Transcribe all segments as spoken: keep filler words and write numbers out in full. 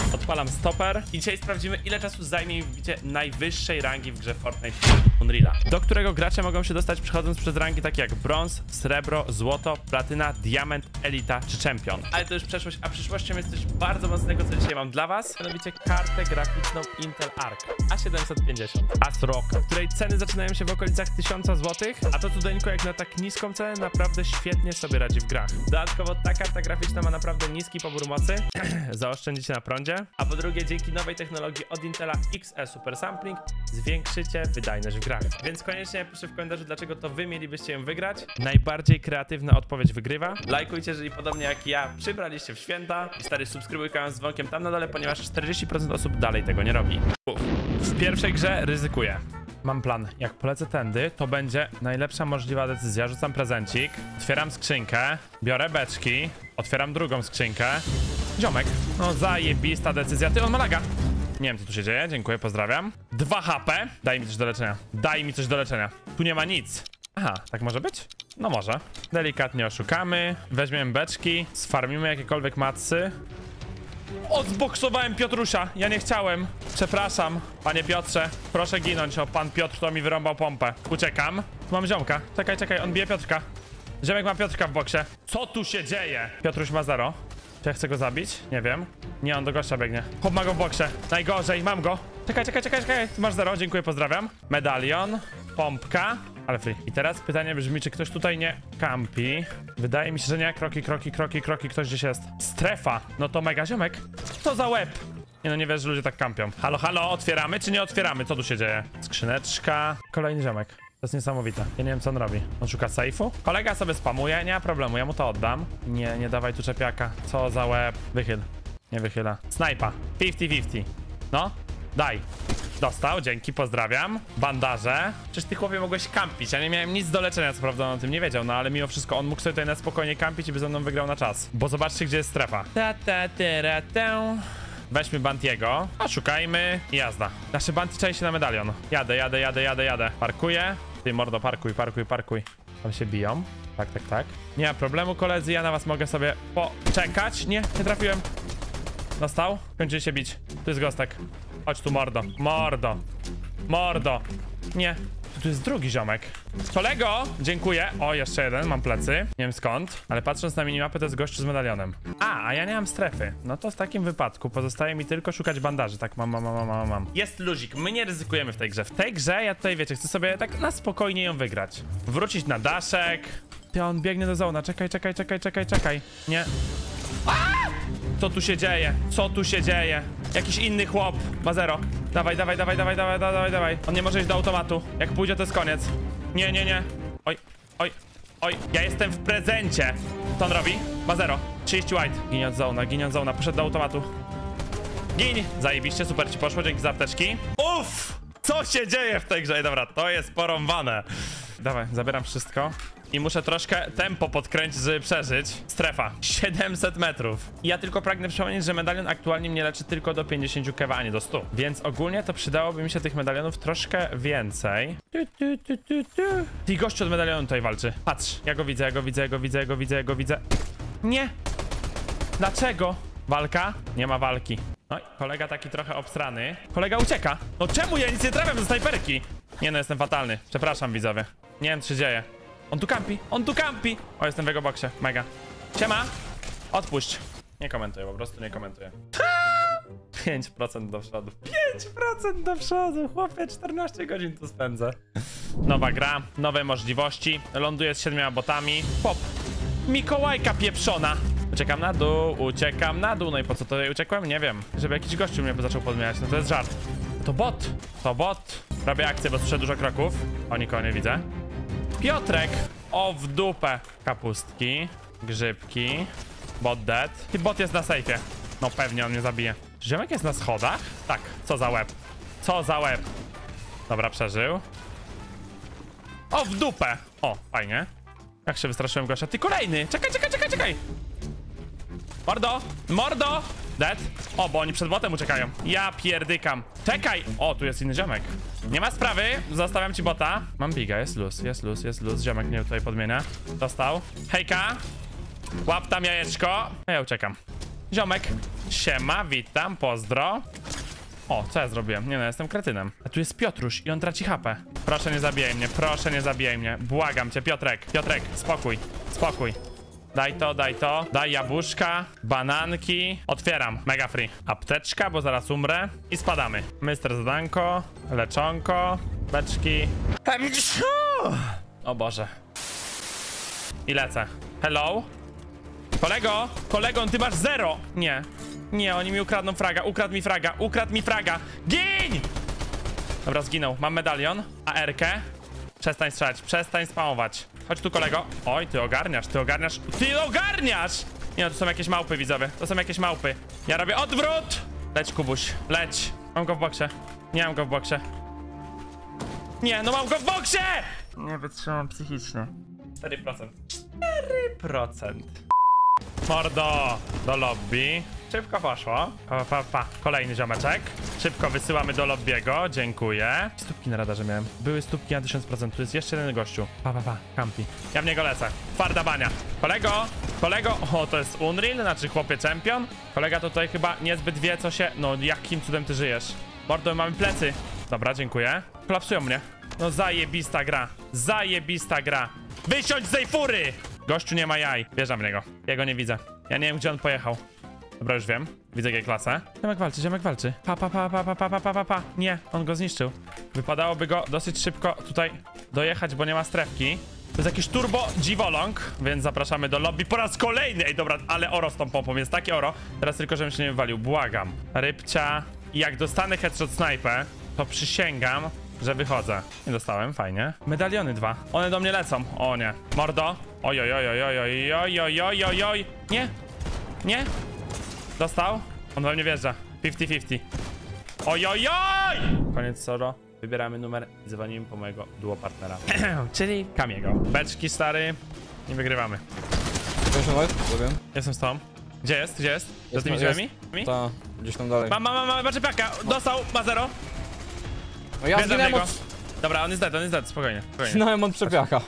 Odpalam stoper i dzisiaj sprawdzimy, ile czasu zajmie mi wbicie najwyższej rangi w grze Fortnite Unreala, do którego gracze mogą się dostać przechodząc przez rangi takie jak brąz, srebro, złoto, platyna, diament, elita czy czempion. Ale to już przeszłość, a przyszłością jest coś bardzo mocnego, co dzisiaj mam dla was. Mianowicie kartę graficzną Intel Arc A siedemset pięćdziesiąt ASRock, której ceny zaczynają się w okolicach tysiąca złotych, a to cudeńko jak na tak niską cenę naprawdę świetnie sobie radzi w grach. Dodatkowo ta karta graficzna ma naprawdę niski pobór mocy, zaoszczędzicie na prądzie, a po drugie dzięki nowej technologii od Intela X E Super Sampling zwiększycie wydajność w grach. Więc koniecznie piszcie w komentarzu, dlaczego to wy mielibyście ją wygrać. Najbardziej kreatywna odpowiedź wygrywa. Lajkujcie, jeżeli podobnie jak ja przybraliście w święta. I stary, subskrybuj kanał z dzwonkiem tam na dole, ponieważ czterdzieści procent osób dalej tego nie robi. Uf. W pierwszej grze ryzykuję. Mam plan. Jak polecę tędy, to będzie najlepsza możliwa decyzja. Rzucam prezencik, otwieram skrzynkę, biorę beczki, otwieram drugą skrzynkę. Ziomek. No zajebista decyzja. Ty, on ma laga. Nie wiem, co tu się dzieje. Dziękuję, pozdrawiam. dwa H P. Daj mi coś do leczenia. Daj mi coś do leczenia. Tu nie ma nic. Aha, tak może być? No może. Delikatnie oszukamy. Weźmiemy beczki. Sfarmimy jakiekolwiek matsy. Odboksowałem Piotrusia. Ja nie chciałem. Przepraszam. Panie Piotrze, proszę ginąć. O, pan Piotr to mi wyrąbał pompę. Uciekam. Tu mam ziomka. Czekaj, czekaj, on bije Piotrka. Ziomek ma Piotrka w boksie. Co tu się dzieje? Piotruś ma zero. Czy ja chcę go zabić? Nie wiem. Nie, on do gościa biegnie. Chłop ma go w boksie. Najgorzej, mam go. Czekaj, czekaj, czekaj, czekaj. Tu masz zero, dziękuję, pozdrawiam. Medalion, pompka, ale free. I teraz pytanie brzmi, czy ktoś tutaj nie kampi? Wydaje mi się, że nie. Kroki, kroki, kroki, kroki, ktoś gdzieś jest. Strefa. No to mega ziomek. Co za łeb? Nie no, nie wiesz, że ludzie tak kampią. Halo, halo, otwieramy czy nie otwieramy? Co tu się dzieje? Skrzyneczka. Kolejny ziomek. To jest niesamowite. Ja nie wiem, co on robi. On szuka sejfu? Kolega sobie spamuje, nie ma problemu, ja mu to oddam. Nie, nie dawaj tu czepiaka. Co za łeb. Wychyl. Nie wychyla. Snajpa. pięćdziesiąt pięćdziesiąt. No, daj. Dostał, dzięki, pozdrawiam. Bandaże. Przecież ty, chłopie, mogłeś kampić. Ja nie miałem nic do leczenia, co prawda on o tym nie wiedział, no ale mimo wszystko on mógł sobie tutaj na spokojnie kampić i by ze mną wygrał na czas. Bo zobaczcie, gdzie jest strefa. Ta, ta, ta, ta. Weźmy Bantiego, a szukajmy i jazda. Nasze Banti czai się na medalion. Jadę, jadę, jadę, jadę, jadę. Parkuję. Ty, mordo, parkuj, parkuj, parkuj. Tam się biją. Tak, tak, tak. Nie ma problemu, koledzy, ja na was mogę sobie poczekać. Nie, nie trafiłem. Dostał? Kończy się bić. Tu jest gostek. Chodź tu, mordo. Mordo. Mordo. Nie. Tu jest drugi ziomek. Kolego! Dziękuję. O, jeszcze jeden. Mam plecy. Nie wiem skąd. Ale patrząc na minimapę, to jest gościu z medalionem. A, a ja nie mam strefy. No to w takim wypadku pozostaje mi tylko szukać bandaży. Tak, mam, mam, mam, mam, mam. Jest luzik. My nie ryzykujemy w tej grze. W tej grze ja tutaj, wiecie, chcę sobie tak na spokojnie ją wygrać. Wrócić na daszek. Ty, on biegnie do zona. Czekaj, czekaj, czekaj, czekaj, czekaj. Nie. Aaaa! Co tu się dzieje? Co tu się dzieje? Jakiś inny chłop. Ma zero. Dawaj, dawaj, dawaj, dawaj, dawaj, dawaj, dawaj. On nie może iść do automatu. Jak pójdzie, to jest koniec. Nie, nie, nie. Oj, oj, oj. Ja jestem w prezencie. Co on robi? Ma zero. trzydzieści white. Ginie od zona, ginie od zona. Poszedł do automatu. Gin. Zajebiście, super ci poszło. Dzięki za apteczki. Uff! Co się dzieje w tej grze? Dobra, to jest porąbane. Dawaj, zabieram wszystko. I muszę troszkę tempo podkręcić, żeby przeżyć. Strefa. siedemset metrów. I ja tylko pragnę przypomnieć, że medalion aktualnie mnie leczy tylko do pięćdziesięciu kewa, a nie do stu. Więc ogólnie to przydałoby mi się tych medalionów troszkę więcej. Tu, tu, tu, tu, tu. Ty, gościu od medalionu tutaj walczy. Patrz, ja go widzę, ja go widzę, ja go widzę, ja go widzę, ja go widzę. Nie. Dlaczego? Walka? Nie ma walki. No i kolega taki trochę obstrany. Kolega ucieka. No czemu ja nic nie trafiam ze snajperki? Nie no, jestem fatalny. Przepraszam, widzowie. Nie wiem, co się dzieje. On tu kampi, on tu kampi. O, jestem w jego boksie, mega. Siema. Odpuść. Nie komentuję, po prostu nie komentuję. pięć procent do przodu. pięć procent do przodu, chłopie, czternaście godzin tu spędzę. Nowa gra, nowe możliwości. Ląduję z siedmioma botami. Pop. Mikołajka pieprzona. Uciekam na dół, uciekam na dół. No i po co tutaj uciekłem? Nie wiem. Żeby jakiś gościu mnie zaczął podmieniać. No to jest żart. To bot. To bot. Robię akcję, bo słyszę dużo kroków. O, nikogo nie widzę. Piotrek! O, w dupę. Kapustki, grzybki, bot dead. I bot jest na sejfie. No pewnie on mnie zabije. Czy ziomek jest na schodach? Tak, co za łeb. Co za łeb. Dobra, przeżył. O, w dupę. O, fajnie. Jak się wystraszyłem gościa. Ty, kolejny. Czekaj, czekaj, czekaj, czekaj. Mordo, mordo. Dead. O, bo oni przed botem uciekają. Ja pierdykam. Czekaj. O, tu jest inny ziomek. Nie ma sprawy. Zostawiam ci bota. Mam biga. Jest luz, jest luz, jest luz. Ziomek mnie tutaj podmienia. Dostał. Hejka. Łap tam jajeczko. A ja uciekam. Ziomek. Siema, witam, pozdro. O, co ja zrobiłem? Nie no, jestem kretynem. A tu jest Piotruś i on traci H P. Proszę nie zabijaj mnie, proszę nie zabijaj mnie. Błagam cię, Piotrek, Piotrek, spokój, spokój. Daj to, daj to, daj jabłuszka, bananki. Otwieram, mega free. Apteczka, bo zaraz umrę. I spadamy. Mister Zadanko, leczonko, beczki. O Boże. I lecę. Hello? Kolego, kolego, ty masz zero. Nie, nie, oni mi ukradną fraga, ukradł mi fraga, ukradł mi fraga. Gin! Dobra, zginął. Mam medalion, A R-kę. Przestań strzelać, przestań spamować. Chodź tu, kolego. Oj, ty ogarniasz, ty ogarniasz. Ty ogarniasz! Nie no, to są jakieś małpy, widzowie. To są jakieś małpy. Ja robię odwrót! Leć, Kubuś, leć. Mam go w boksie. Nie mam go w boksie. Nie, no mam go w boksie! Nie wytrzymam psychicznie. cztery procent. cztery procent. Mordo, do lobby. Szybko poszło. Pa, pa, pa. Kolejny ziomeczek. Szybko wysyłamy do lobbiego. Dziękuję. Stópki na radarze miałem. Były stópki na tysiąc procent. Tu jest jeszcze jeden gościu. Pa, pa, pa. Kampi. Ja w niego lecę. Twarda bania. Kolego, kolego. O, to jest Unreal, znaczy chłopie champion. Kolega tutaj chyba niezbyt wie, co się... No, jakim cudem ty żyjesz? Mordo, mamy plecy. Dobra, dziękuję. Klapsują mnie. No, zajebista gra. Zajebista gra. Wysiądź z tej fury! Gościu nie ma jaj. Wjeżdżam w niego. Ja go nie widzę. Ja nie wiem, gdzie on pojechał. Dobra, już wiem. Widzę G-klasę. Ziomek walczy, ziomek walczy. Pa, pa, pa, pa, pa, pa, pa, pa, pa, pa. Nie, on go zniszczył. Wypadałoby go dosyć szybko tutaj dojechać, bo nie ma strefki. To jest jakiś turbo dziwoląg, więc zapraszamy do lobby po raz kolejny. Ej, dobra, ale oro z tą pompą, jest takie oro. Teraz tylko, żebym się nie wywalił. Błagam. Rybcia. I jak dostanę headshot snajpę, to przysięgam, że wychodzę. Nie dostałem, fajnie. Medaliony dwa. One do mnie lecą. O nie. Mordo. Oj, oj, oj, oj, oj, oj, oj, oj, oj, oj, oj. Nie. Nie. Dostał. On we mnie wjeżdża. pięćdziesiąt pięćdziesiąt. Oj, oj, oj! Koniec solo. Wybieramy numer i dzwonimy po mojego duo partnera. Czyli Kamiego. Beczki, stary. Nie wygrywamy. Zrobiłem. Jestem z tą. Gdzie jest? Gdzie jest? Za tymi jest. drzwiami? Mi? Ta, gdzieś tam dalej. Mam, mam, mam, mam, macie piaka. Dostał, ma zero. No ja Wjeżdżam w zginąłem niego. od... Dobra, on jest dead, on jest dead, spokojnie. spokojnie. Zginąłem od przepiaka.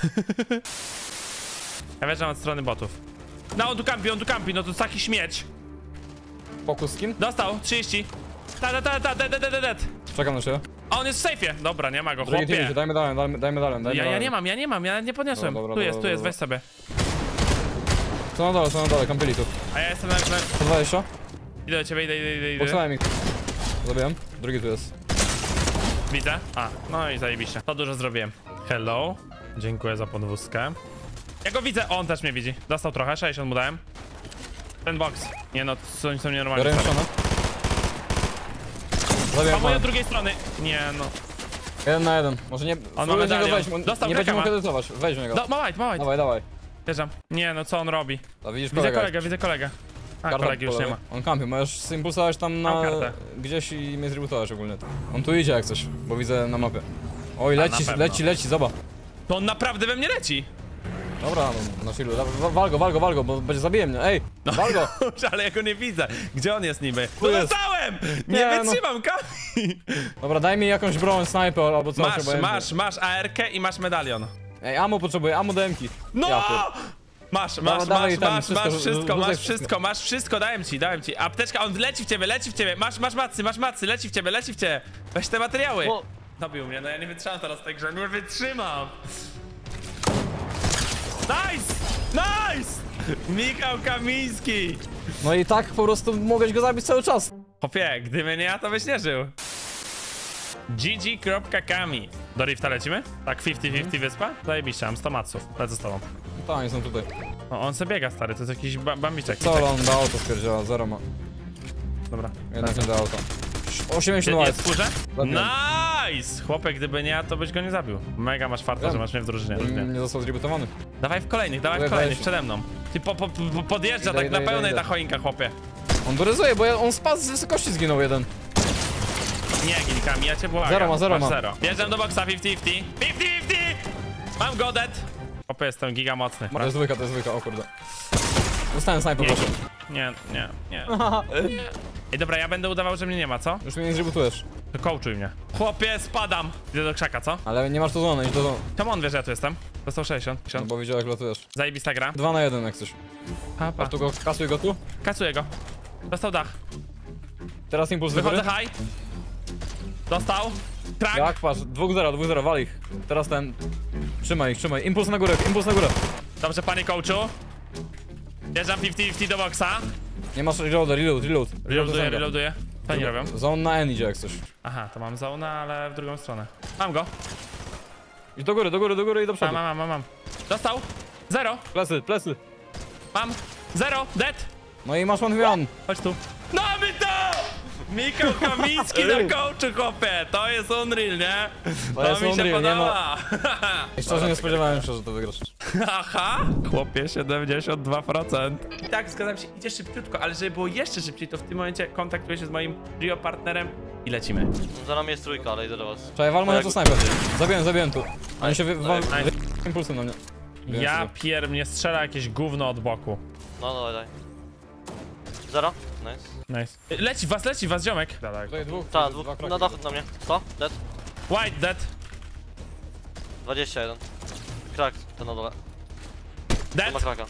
Ja wjeżdżam od strony botów. No, on tu kampi, on tu kampi, no to taki śmieć. Fokus z kim? Dostał, trzydzieści. Ta, ta, ta, ta, dead, dead, dead, dead. Czekam na ciebie. A on jest w sejfie. Dobra, nie ma go, Drugi chłopie. team, dajmy dalej, dajmy, dajmy dalej, dajmy Ja, ja dalej. nie mam, ja nie mam, ja nie podniosłem. Dobra, dobra, Tu jest, dobra, tu jest, dobra. weź sobie. Co na dole, co na dole, kampili tu. A ja jestem na... na... sto dwadzieścia. Idę do ciebie, idę, idę, idę, idę. Potrzebałem ich. Zabiłem. Drugi tu jest. Widzę. A, no i zajebiście. To dużo zrobiłem. Hello. Dziękuję za podwózkę. Ja go widzę, on też mnie widzi. Dostał trochę, sześćdziesiąt mu dałem. Ten box. Nie no, to oni są nienormalni. Biorę stary. ścianę. A Zabiłem moje pana. od drugiej strony. Nie no. Jeden na jeden. Może nie... ma spróbuj z niego medalion. wejść, on Dostał nie będzie krakama. mógł edytować. Wejdź w niego. Do, ma white, ma white. Dawaj, dawaj. Wjeżdżam. Nie no, co on robi? A widzisz Widzę kolegę. kolegę, widzę kolegę. A, Karta kolegi po już nie lewej. ma. On kampi, możesz zimpulsować tam Mam na... kartę. gdzieś i mnie zrebootować ogólnie. On tu idzie jak coś, bo widzę na mapie. Oj, A, leci, na pewno. leci, leci, zobacz. To on naprawdę we mnie leci. Dobra, no, na chwilę. Wa- Wal go, wal go, wal go, bo będzie zabije mnie. Ej, wal go. Ale ja go nie widzę. Gdzie on jest niby? Tu No jest. dostałem! Nie, Nie, no. wytrzymam, Kami! Dobra, daj mi jakąś broń, snajper albo coś. Masz, obojętnie. masz, masz A R-kę i masz medalion. Ej, ammo potrzebuję, ammo demki. No! Ja pier- Masz, Dobra, masz, dawaj masz, tam masz, wszystko, masz rzu- wszystko, rzucaj masz wszystko. wszystko, masz wszystko, dałem ci, dałem ci. Apteczka, on leci w ciebie, leci w ciebie, masz, masz macy, masz macy, leci w ciebie, leci w ciebie. Weź te materiały. O. Dobił mnie, no ja nie wytrzymam teraz w tej grze, nie wytrzymam. Nice! Nice! Michał Kamiński! No i tak po prostu mogłeś go zabić cały czas. Chłopie, gdyby nie ja, to byś nie żył. G G. Kami. Do Rifta lecimy? Tak, pięćdziesiąt pięćdziesiąt wyspa? Zajebiście, mam sto maców. Lecę z tobą. Tak, oni są tutaj. O, on se biega, stary, to jest jakiś ba bambiczek. Co on da auto stwierdziła, zero ma. Dobra. Jednak nie da auto. osiemdziesiąt Jest white. w górze? Zabiłem. Nice! Chłopie, gdyby nie ja, to byś go nie zabił. Mega masz farta, Wiem. że masz mnie w drużynie. Nie został zrebootowany. Dawaj w kolejnych, dawaj w Weź, kolejnych, weź. przede mną. Ty po, po, po, podjeżdża Idę, tak idę, na idę, pełnej idę. ta choinka, chłopie. On doryzuje, bo ja- on spadł z wysokości, zginął jeden. Nie, Gilkami, ja cię błagam. Zero ma, zero Masz ma. zero. Wjeżdżam do boxa, pięćdziesiąt pięćdziesiąt. pięćdziesiąt pięćdziesiąt! Mam godet. Chłopie, jestem giga mocny. To jest dwójka, to jest dwójka, o kurde. Dostałem snajper, Nie, proszę. nie, nie, nie. Ej, dobra, ja będę udawał, że mnie nie ma, co? Już mnie nie zrebootujesz. To coachuj mnie. Chłopie, spadam. Idę do krzaka, co? Ale nie masz tu zony, idź do zony. Czemu on wie, że ja tu jestem? Dostał sześćdziesiąt. No sześćdziesiąt. bo widział jak latujesz. Zajebista gra. Dwa na jeden jak coś. Pa, pa. Tu go, kasuj go tu. Kasuję go. Dostał dach. Teraz impuls do góry. Wychodzę high. Dostał. Krak. Jak, patrz, dwa zero, dwa zero, wal ich. Teraz ten... Trzymaj ich, trzymaj. Impuls na górę, impuls na górę. Dobrze, panie coachu. Wjeżdżam pięćdziesiąt pięćdziesiąt do boxa. Nie masz reloada, reload, reload. Reloaduję, reloaduję. Co oni robią? Zone na N idzie jak coś. Aha, to mam zona, ale w drugą stronę. Mam go. I do góry, do góry, do góry i do Mam, przodu. mam, mam, mam. Dostał. Zero. Plecy, plecy. Mam. Zero. Dead. No i masz one v one. Chodź tu. Mamy to! Michał Kamiński na coachu, chłopie. To jest Unreal, nie? To, jest mi się Unreal, nie podoba. I szczerze nie spodziewałem się, że to wygrasz. Aha! Chłopie, siedemdziesiąt dwa procent. I tak, zgadzam się, idzie szybciutko, ale żeby było jeszcze szybciej, to w tym momencie kontaktuję się z moim trio partnerem i lecimy. Za nami jest trójka, ale idę do was. Czekaj, wal może to snajper. Zabiłem, zabiłem tu. Oni się wy... wal... Nice. wy... impulsem na mnie. Wiem Ja sobie. pier... mnie strzela jakieś gówno od boku. No, no, daj, daj. Zero? Nice. Nice. Leci was, leci was, ziomek. Dalej. Tutaj dwóch, Ta, dwa dwóch, kroki. na dachu na mnie. sto? Dead? White dead. dwadzieścia jeden. Krak, ten na dole. Tu Dead. ma kraka.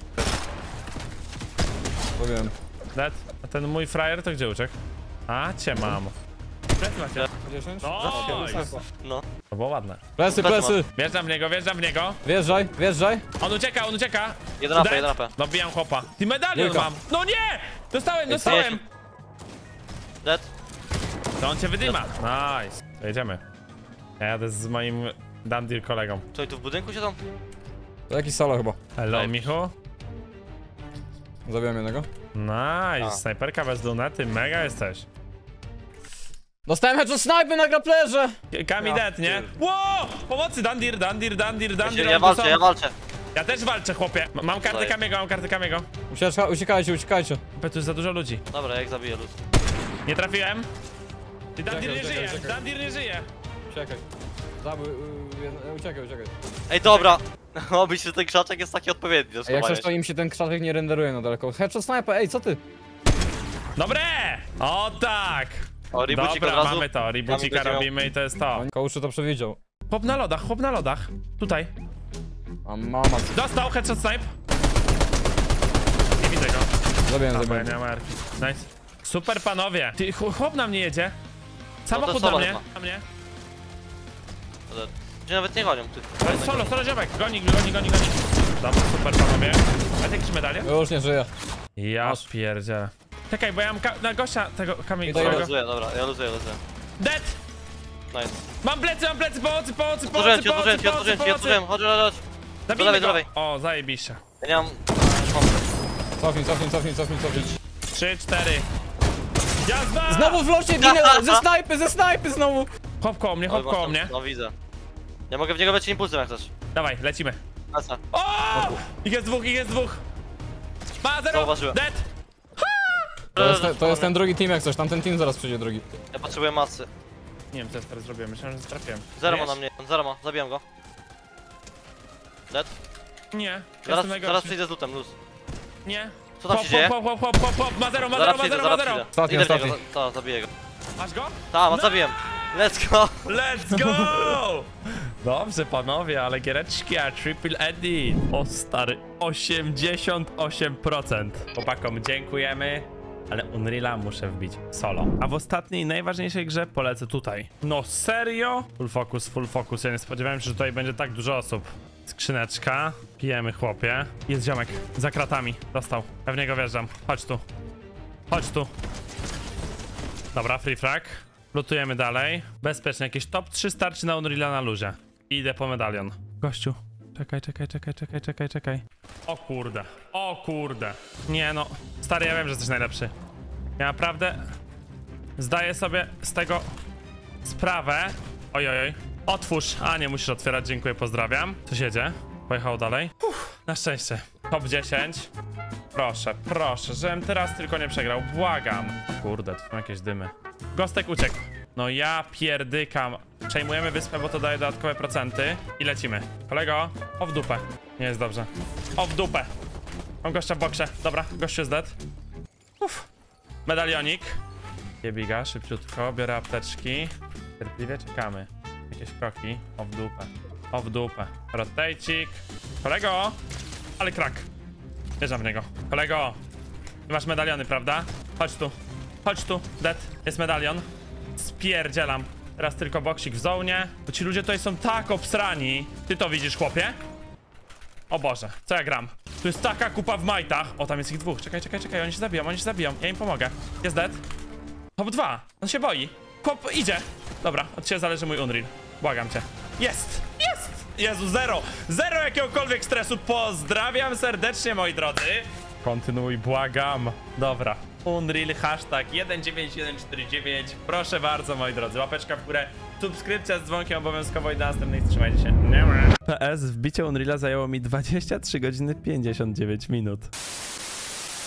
Zabiłem. Dead. A ten mój frajer to gdzie uciekł? A, cię mam. Plecy macie. dziesięć? Nice. No. To było ładne. Plecy, Plecy plecy. Wjeżdżam w niego, wjeżdżam w niego. Wjeżdżaj, wjeżdżaj. On ucieka, on ucieka. Jeden A P, Dead. jeden A P. Dobijam chłopa. Ty medalion Dwójka. mam. No nie! Dostałem, dostałem. Dead? To on cię wydyma. Nice. To jedziemy. Ja jadę z moim Dandir kolegą. Co, i tu w budynku siedzą? To jakiś solo chyba. Hello, Daj. Michu. Zabiłem jednego. Nice. A. Snajperka bez lunety, mega jesteś. Dostałem headshot snajpy na graplerze! Kami Ja dead, nie? Wow! Pomocy, Dandir, Dandir, Dandir, Dandir. Ja oni tu walczę, są. ja walczę. Ja też walczę, chłopie. M- Mam kartę Daj. Kamiego, mam kartę Kamiego. Ucieczka, uciekajcie, uciekajcie. Chłopie, tu jest za dużo ludzi. Dobra, jak zabiję luz. Nie trafiłem. Ty Dandir nie Uciekaj, żyje, uciekaj, uciekaj. Dandir nie żyje. Uciekaj. Zabój, y, y, uciekaj, uciekaj. Ej, dobra! Obyś, że ten krzaczek jest taki odpowiedni do Ej, jak schowania coś to się. im się ten krzaczek nie renderuje na daleko. Headshot sniper, ej, co ty? Dobre! O tak! O, rebootik od Dobra, razu. mamy to. Rebootika Kami będzie robimy i to jest to. Coach to przewidział. Chłop na lodach, chłop na lodach. Tutaj. A mama, Dostał headshot snipe. Nie widzę go. zabiłem, A, bo ja zabiłem. nie mam erki. Nice. Super panowie. Ty, ch- chłop na mnie jedzie. Samochód solo na mnie. chyba. Na mnie. Dead. Gdzie nawet nie gonią, ty. To jest solo, solo ziomek. Goni, goni, goni, goni. Dobra, super panowie. A jakieś medalię? Już nie żyje. Ja Masz. pierdzielę. Czekaj, bo ja mam ka- na gościa tego kamienia. Idę, Ja idę. luzuję, dobra, ja luzuję, luzuję. Dead! Nice. Mam plecy, mam plecy, pomocy, pomocy, Otworzyłem pomocy, ci, otworzyłem pomocy, ci, pomocy, otworzyłem ci, otworzyłem. pomocy. Chodź, chodź, chodź. Zabijmy lewej, do go. lewej. O, zajebiście. Ja nie mam... Cofnij, cofnij, cofnij, cofnij, cofnij. Trzy, cztery. Jazda! Znowu w locie ginę! Ze snajpy, ze snajpy znowu! Hop koło mnie, Oj, hop masz koło tam- mnie. No widzę. Ja mogę w niego wlecieć impulsem jak chcesz. Dawaj, lecimy. Lecę. O! Ich jest dwóch, ich jest dwóch. Ma zero. Zauważyłem. Dead. To jest, te, to jest ten drugi team jak coś, tamten team zaraz przyjdzie drugi. Ja potrzebuję masy. Nie wiem, co ja teraz zrobiłem. Myślałem, że trafiłem. Zero ma Wiesz? na mnie, zero ma, zabijam go. Dead? Nie. Zaraz, Jestem zaraz najgorszy. przyjdę z lootem, luz. Nie. Co tam Hop, się dzieje? hop, hop, hop, hop, hop. Ma zero, ma zero, Zaraz ma przyjdę, zero, ma zaraz zero. przyjdę. Ostatni, Idę w niego, ostatni. za- ta, zabiję go. Masz go? Ta, no. zabiłem. Let's go! Let's go! Dobrze panowie, ale giereczki, a triple edit. O stary, osiemdziesiąt osiem procent. Chłopakom dziękujemy, ale Unreala muszę wbić solo. A w ostatniej, najważniejszej grze polecę tutaj. No serio? Full focus, full focus. Ja nie spodziewałem się, że tutaj będzie tak dużo osób. Skrzyneczka. Pijemy, chłopie. Jest ziomek, za kratami. Dostał. Pewnie go wjeżdżam. Chodź tu. Chodź tu. Dobra, free frag. Lutujemy dalej. Bezpiecznie, jakieś top trzy starczy na Unreala na luzie. Idę po medalion. Gościu. Czekaj, czekaj, czekaj, czekaj, czekaj, czekaj. O kurde. O kurde. Nie no. Stary, ja wiem, że jesteś najlepszy. Ja naprawdę zdaję sobie z tego sprawę. Oj, oj, oj. Otwórz. A, nie musisz otwierać. Dziękuję, pozdrawiam. Co się dzieje? Pojechał dalej. Uff, na szczęście. Top dziesięć. Proszę, proszę, żebym teraz tylko nie przegrał. Błagam. Kurde, tu są jakieś dymy. Gostek uciekł. No ja pierdykam. Przejmujemy wyspę, bo to daje dodatkowe procenty. I lecimy. Kolego, o w dupę. Nie jest dobrze. O w dupę. Mam gościa w boksie. Dobra, gościu jest dead. Uff. Medalionik. Jebiga, szybciutko. Biorę apteczki. Cierpliwie czekamy. Jakieś kroki. O w dupę. O w dupę. Rotajcik. Kolego. Ale krak. Wjeżdżam w niego. Kolego. Ty masz medaliony, prawda? Chodź tu. Chodź tu. Dead. Jest medalion. Spierdzielam. Teraz tylko boksik w zonie. Bo ci ludzie tutaj są tak obsrani. Ty to widzisz, chłopie? O Boże, co ja gram? Tu jest taka kupa w majtach. O, tam jest ich dwóch. Czekaj, czekaj, czekaj. Oni się zabiją, oni się zabiją. Ja im pomogę. Jest dead. Top dwa. On się boi. Chłop idzie. Dobra, od ciebie zależy mój Unreal. Błagam cię. Jest! Jest! Jezu, zero! Zero jakiegokolwiek stresu. Pozdrawiam serdecznie, moi drodzy. Kontynuuj, błagam. Dobra. Unreal, hashtag jeden dziewięć jeden cztery dziewięć. Proszę bardzo, moi drodzy. Łapeczka w górę. Subskrypcja z dzwonkiem obowiązkowo i do następnej. Trzymajcie się. P S. Wbicie Unreala zajęło mi dwadzieścia trzy godziny pięćdziesiąt dziewięć minut.